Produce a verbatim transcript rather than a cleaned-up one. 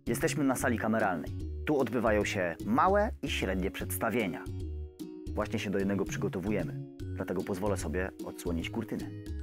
Jesteśmy na sali kameralnej. Tu odbywają się małe i średnie przedstawienia. Właśnie się do jednego przygotowujemy, dlatego pozwolę sobie odsłonić kurtynę.